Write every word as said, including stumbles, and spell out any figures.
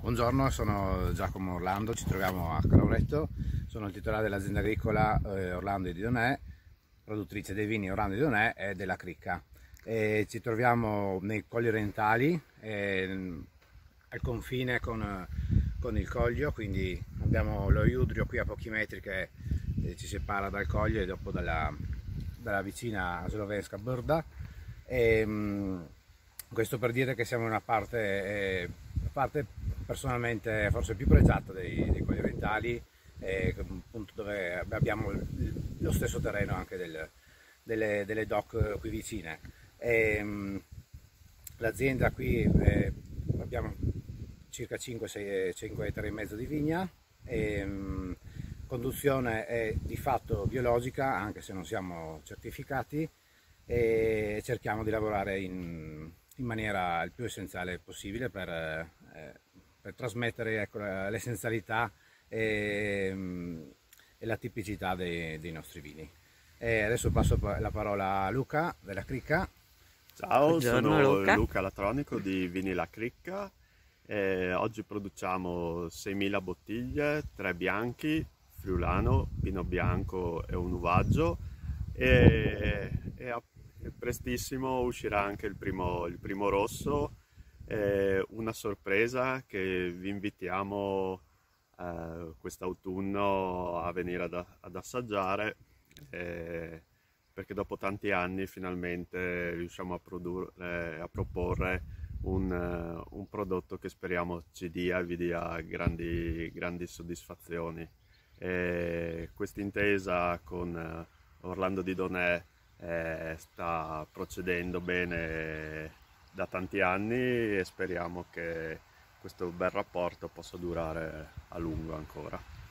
Buongiorno, sono Giacomo Orlando, ci troviamo a Caloretto, sono il titolare dell'azienda agricola eh, Orlando di Donè, produttrice dei vini Orlando di Donè e della Cricca. E ci troviamo nei Colli Orientali, eh, al confine con, con il Coglio, quindi abbiamo lo Iudrio qui a pochi metri che eh, ci separa dal Coglio e dopo dalla, dalla vicina slovenska Brda. E, mh, questo per dire che siamo in una parte, eh, parte personalmente forse più pregiata dei, dei Colli Orientali, eh, appunto dove abbiamo lo stesso terreno anche del, delle, delle dock qui vicine. E, l'azienda qui eh, abbiamo circa cinque ettari e mezzo di vigna, e, mh, conduzione è di fatto biologica anche se non siamo certificati, e cerchiamo di lavorare in, in maniera il più essenziale possibile per, eh, per trasmettere, ecco, l'essenzialità e, e la tipicità dei, dei nostri vini. E adesso passo la parola a Luca della Cricca. Ciao, Buongiorno sono Luca. Luca Latronico di Vini La Cricca. E oggi produciamo seimila bottiglie, tre bianchi, friulano, pino bianco e un uvaggio, e, e a- e prestissimo uscirà anche il primo, il primo rosso, e una sorpresa che vi invitiamo eh, quest'autunno a venire ad, ad assaggiare. E perché dopo tanti anni finalmente riusciamo a produrre, a proporre un, eh, un prodotto che speriamo ci dia e vi dia grandi, grandi soddisfazioni. E questa intesa con eh, Orlando di Donè eh, sta procedendo bene da tanti anni e speriamo che questo bel rapporto possa durare a lungo ancora.